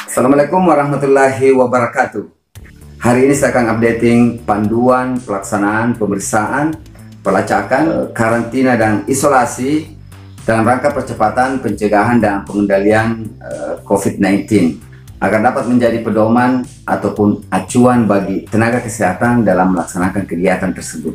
Assalamualaikum warahmatullahi wabarakatuh. Hari ini saya akan updating panduan pelaksanaan pemeriksaan, pelacakan, karantina dan isolasi dalam rangka percepatan pencegahan dan pengendalian COVID-19 agar dapat menjadi pedoman ataupun acuan bagi tenaga kesehatan dalam melaksanakan kegiatan tersebut.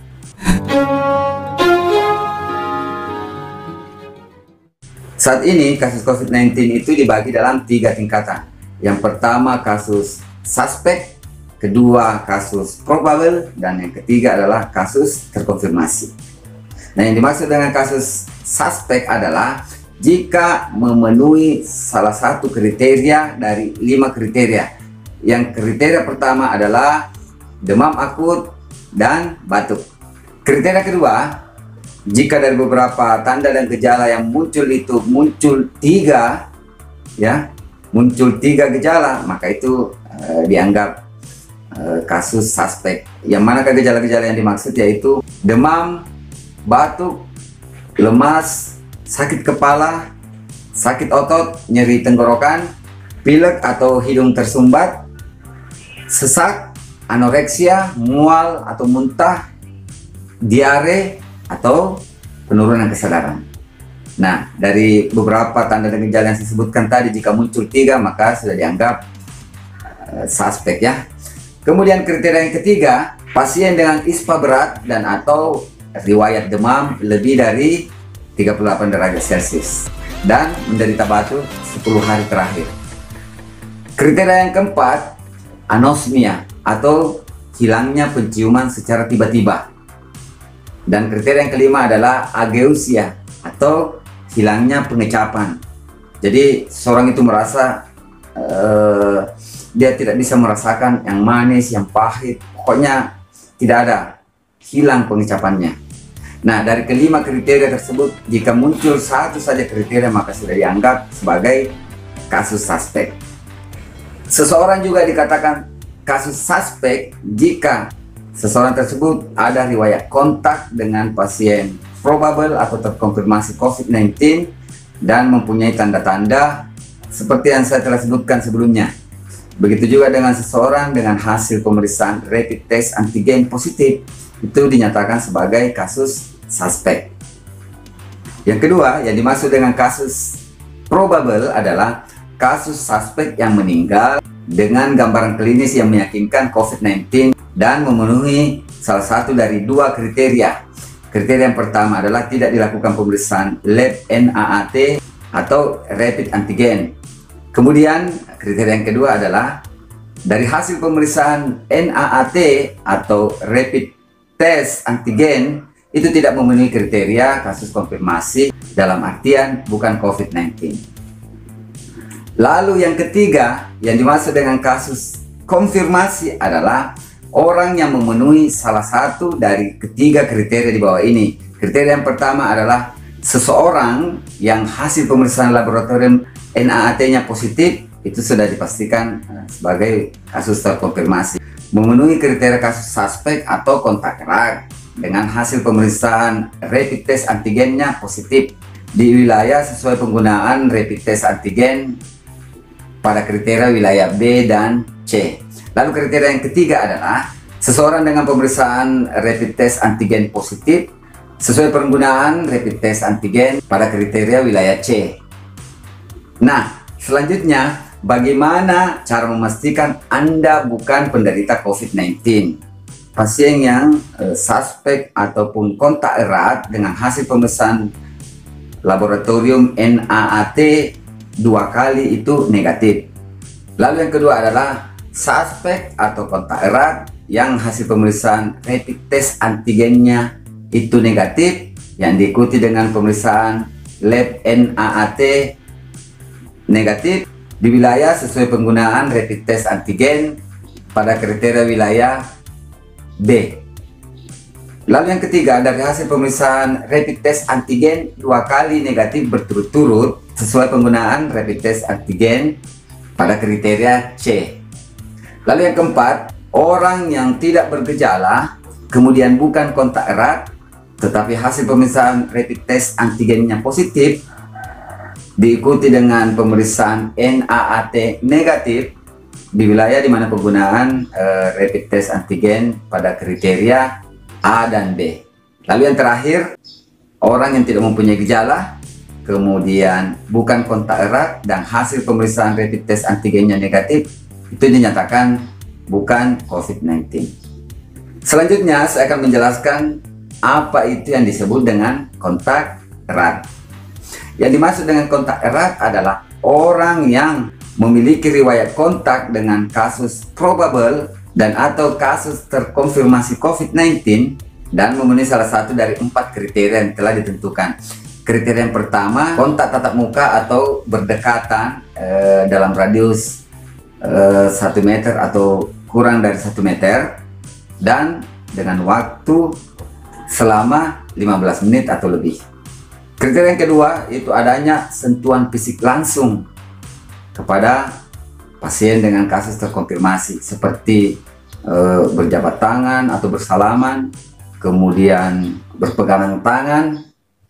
Saat ini kasus COVID-19 itu dibagi dalam 3 tingkatan. Yang pertama kasus suspek, kedua kasus probable, dan yang ketiga adalah kasus terkonfirmasi. Nah, yang dimaksud dengan kasus suspek adalah jika memenuhi salah satu kriteria dari 5 kriteria. Yang kriteria pertama adalah demam akut dan batuk. Kriteria kedua, jika dari beberapa tanda dan gejala yang muncul itu muncul 3 gejala, maka itu dianggap kasus suspek. Yang manakah gejala-gejala yang dimaksud, yaitu demam, batuk, lemas, sakit kepala, sakit otot, nyeri tenggorokan, pilek atau hidung tersumbat, sesak, anoreksia, mual atau muntah, diare, atau penurunan kesadaran. Nah, dari beberapa tanda dan gejala yang saya sebutkan tadi, jika muncul 3 maka sudah dianggap suspek ya. Kemudian kriteria yang ketiga, pasien dengan ISPA berat dan atau riwayat demam lebih dari 38 derajat Celcius dan menderita batuk 10 hari terakhir. Kriteria yang keempat, anosmia atau hilangnya penciuman secara tiba-tiba. Dan kriteria yang kelima adalah ageusia atau hilangnya pengecapan. Jadi seorang itu merasa dia tidak bisa merasakan yang manis, yang pahit, pokoknya tidak ada, hilang pengecapannya. Nah, dari kelima kriteria tersebut, jika muncul satu saja kriteria maka sudah dianggap sebagai kasus suspek. Seseorang juga dikatakan kasus suspek jika seseorang tersebut ada riwayat kontak dengan pasien probable atau terkonfirmasi COVID-19 dan mempunyai tanda-tanda seperti yang saya telah sebutkan sebelumnya. Begitu juga dengan seseorang dengan hasil pemeriksaan rapid test antigen positif, itu dinyatakan sebagai kasus suspek. Yang kedua, yang dimaksud dengan kasus probable adalah kasus suspek yang meninggal dengan gambaran klinis yang meyakinkan COVID-19 dan memenuhi salah satu dari 2 kriteria. Kriteria yang pertama adalah tidak dilakukan pemeriksaan lab NAAT atau rapid antigen. Kemudian kriteria yang kedua adalah dari hasil pemeriksaan NAAT atau rapid test antigen itu tidak memenuhi kriteria kasus konfirmasi, dalam artian bukan COVID-19. Lalu yang ketiga, yang dimaksud dengan kasus konfirmasi adalah orang yang memenuhi salah satu dari ketiga kriteria di bawah ini. Kriteria yang pertama adalah seseorang yang hasil pemeriksaan laboratorium NAAT-nya positif, itu sudah dipastikan sebagai kasus terkonfirmasi. Memenuhi kriteria kasus suspek atau kontak erat dengan hasil pemeriksaan rapid test antigennya positif di wilayah sesuai penggunaan rapid test antigen pada kriteria wilayah B dan C. Lalu kriteria yang ketiga adalah seseorang dengan pemeriksaan rapid test antigen positif sesuai penggunaan rapid test antigen pada kriteria wilayah C. Nah, selanjutnya bagaimana cara memastikan Anda bukan penderita COVID-19? Pasien yang suspek ataupun kontak erat dengan hasil pemeriksaan laboratorium NAAT 2 kali itu negatif. Lalu yang kedua adalah suspek atau kontak erat yang hasil pemeriksaan rapid test antigennya itu negatif, yang diikuti dengan pemeriksaan lab NAAT negatif di wilayah sesuai penggunaan rapid test antigen pada kriteria wilayah B. Lalu yang ketiga, dari hasil pemeriksaan rapid test antigen 2 kali negatif berturut-turut sesuai penggunaan rapid test antigen pada kriteria C. Lalu yang keempat, orang yang tidak bergejala kemudian bukan kontak erat tetapi hasil pemeriksaan rapid test antigennya positif diikuti dengan pemeriksaan NAAT negatif di wilayah di mana penggunaan rapid test antigen pada kriteria A dan B. Lalu yang terakhir, orang yang tidak mempunyai gejala, kemudian bukan kontak erat dan hasil pemeriksaan rapid test antigennya negatif, itu dinyatakan bukan COVID-19. Selanjutnya saya akan menjelaskan apa itu yang disebut dengan kontak erat. Yang dimaksud dengan kontak erat adalah orang yang memiliki riwayat kontak dengan kasus probable dan atau kasus terkonfirmasi COVID-19 dan memenuhi salah satu dari 4 kriteria yang telah ditentukan. Kriteria yang pertama, kontak tatap muka atau berdekatan dalam radius 1 meter atau kurang dari 1 meter dan dengan waktu selama 15 menit atau lebih. Kriteria yang kedua itu adanya sentuhan fisik langsung kepada pasien dengan kasus terkonfirmasi seperti berjabat tangan atau bersalaman, kemudian berpegangan tangan,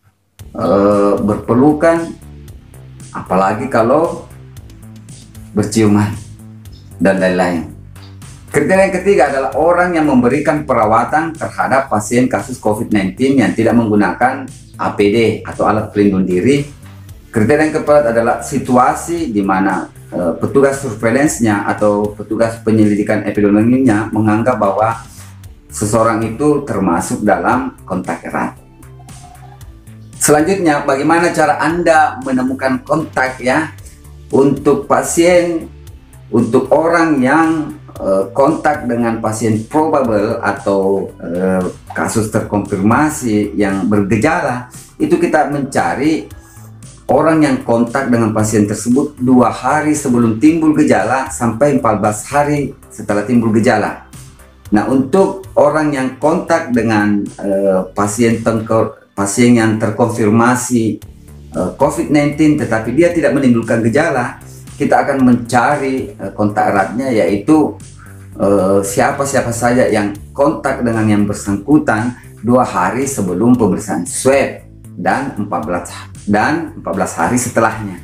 berpelukan, apalagi kalau berciuman dan lain-lain. Kriteria yang ketiga adalah orang yang memberikan perawatan terhadap pasien kasus COVID-19 yang tidak menggunakan APD atau alat pelindung diri. Kriteria yang keempat adalah situasi di mana petugas surveillance-nya atau petugas penyelidikan epidemiologinya menganggap bahwa seseorang itu termasuk dalam kontak erat. Selanjutnya, bagaimana cara Anda menemukan kontak ya untuk pasien, untuk orang yang kontak dengan pasien probable atau kasus terkonfirmasi yang bergejala, itu kita mencari orang yang kontak dengan pasien tersebut 2 hari sebelum timbul gejala sampai 14 hari setelah timbul gejala. Nah, untuk orang yang kontak dengan pasien yang terkonfirmasi COVID-19 tetapi dia tidak menimbulkan gejala, kita akan mencari kontak eratnya, yaitu siapa-siapa saja yang kontak dengan yang bersangkutan 2 hari sebelum pemeriksaan swab dan 14 hari setelahnya.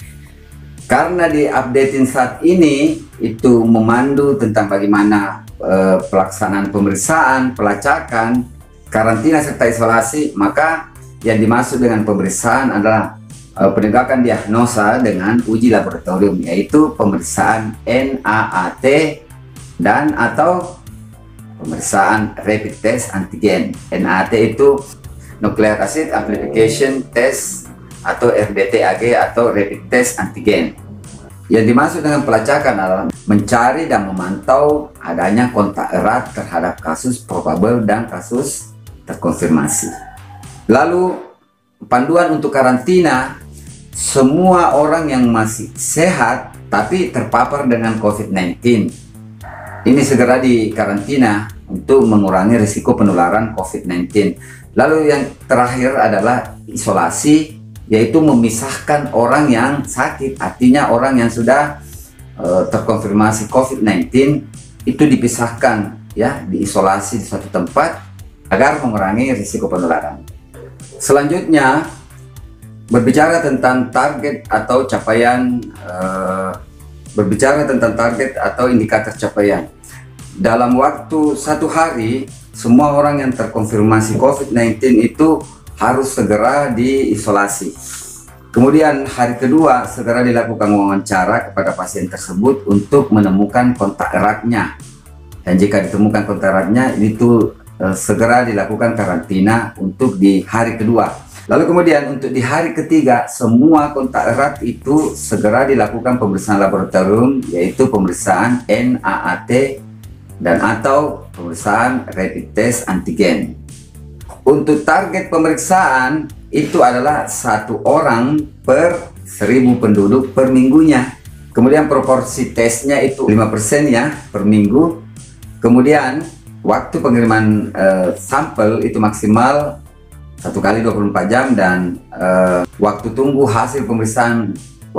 Karena di-updatein saat ini itu memandu tentang bagaimana pelaksanaan pemeriksaan, pelacakan, karantina serta isolasi, maka yang dimaksud dengan pemeriksaan adalah penegakan diagnosa dengan uji laboratorium, yaitu pemeriksaan NAAT dan atau pemeriksaan rapid test antigen. NAAT itu Nucleic Acid Amplification Test atau RDTAG atau rapid test antigen. Yang dimaksud dengan pelacakan adalah mencari dan memantau adanya kontak erat terhadap kasus probable dan kasus terkonfirmasi. Lalu panduan untuk karantina, semua orang yang masih sehat tapi terpapar dengan COVID-19 ini segera dikarantina untuk mengurangi risiko penularan COVID-19. Lalu yang terakhir adalah isolasi, yaitu memisahkan orang yang sakit, artinya orang yang sudah terkonfirmasi COVID-19 itu dipisahkan ya, diisolasi di suatu tempat agar mengurangi risiko penularan. Selanjutnya, berbicara tentang target atau capaian, indikator capaian. Dalam waktu 1 hari, semua orang yang terkonfirmasi COVID-19 itu harus segera diisolasi. Kemudian hari kedua segera dilakukan wawancara kepada pasien tersebut untuk menemukan kontak eratnya. Dan jika ditemukan kontak eratnya, itu segera dilakukan karantina untuk di hari kedua. Lalu kemudian untuk di hari ketiga, semua kontak erat itu segera dilakukan pemeriksaan laboratorium, yaitu pemeriksaan NAAT dan atau pemeriksaan rapid test antigen. Untuk target pemeriksaan itu adalah 1 orang per 1000 penduduk per minggunya. Kemudian proporsi tesnya itu 5% ya per minggu. Kemudian waktu pengiriman sampel itu maksimal 1 kali 24 jam dan waktu tunggu hasil pemeriksaan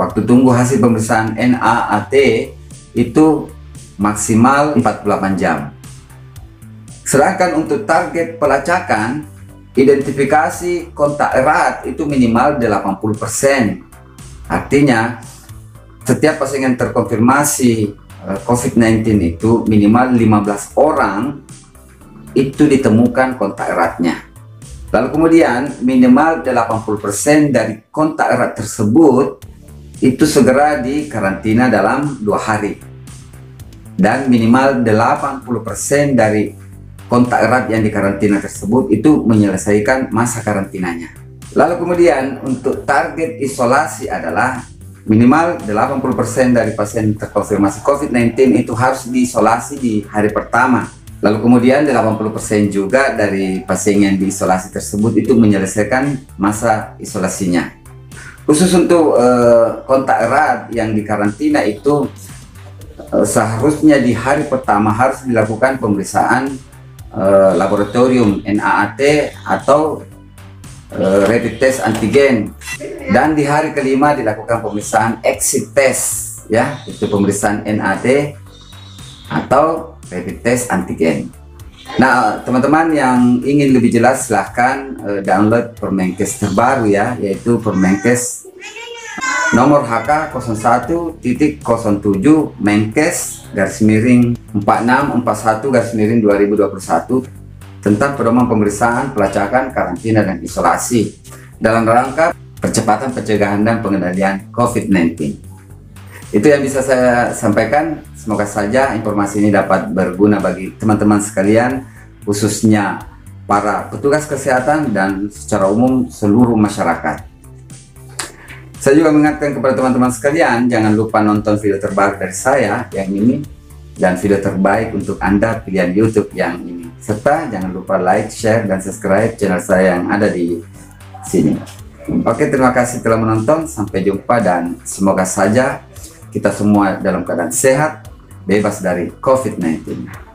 NAAT itu maksimal 48 jam. Sedangkan untuk target pelacakan, identifikasi kontak erat itu minimal 80%. Artinya, setiap pasien yang terkonfirmasi COVID-19 itu minimal 15 orang itu ditemukan kontak eratnya. Lalu kemudian minimal 80% dari kontak erat tersebut itu segera dikarantina dalam 2 hari. Dan minimal 80% dari kontak erat yang dikarantina tersebut itu menyelesaikan masa karantinanya. Lalu kemudian untuk target isolasi adalah minimal 80% dari pasien terkonfirmasi COVID-19 itu harus diisolasi di hari pertama. Lalu kemudian 80% juga dari pasien yang diisolasi tersebut itu menyelesaikan masa isolasinya. Khusus untuk kontak erat yang dikarantina itu seharusnya di hari pertama harus dilakukan pemeriksaan laboratorium NAAT atau rapid test antigen, dan di hari kelima dilakukan pemeriksaan exit test, ya, itu pemeriksaan NAT atau rapid test antigen. Nah, teman-teman yang ingin lebih jelas silahkan download Permenkes terbaru ya, yaitu Permenkes nomor HK 01.07 Menkes _4641 tentang pedoman pemeriksaan, pelacakan, karantina, dan isolasi dalam rangka percepatan pencegahan dan pengendalian COVID-19. Itu yang bisa saya sampaikan. Semoga saja informasi ini dapat berguna bagi teman-teman sekalian, khususnya para petugas kesehatan dan secara umum seluruh masyarakat. Saya juga mengingatkan kepada teman-teman sekalian, jangan lupa nonton video terbaru dari saya yang ini dan video terbaik untuk Anda pilihan YouTube yang ini. Serta jangan lupa like, share, dan subscribe channel saya yang ada di sini. Oke, terima kasih telah menonton. Sampai jumpa dan semoga saja kita semua dalam keadaan sehat, bebas dari COVID-19.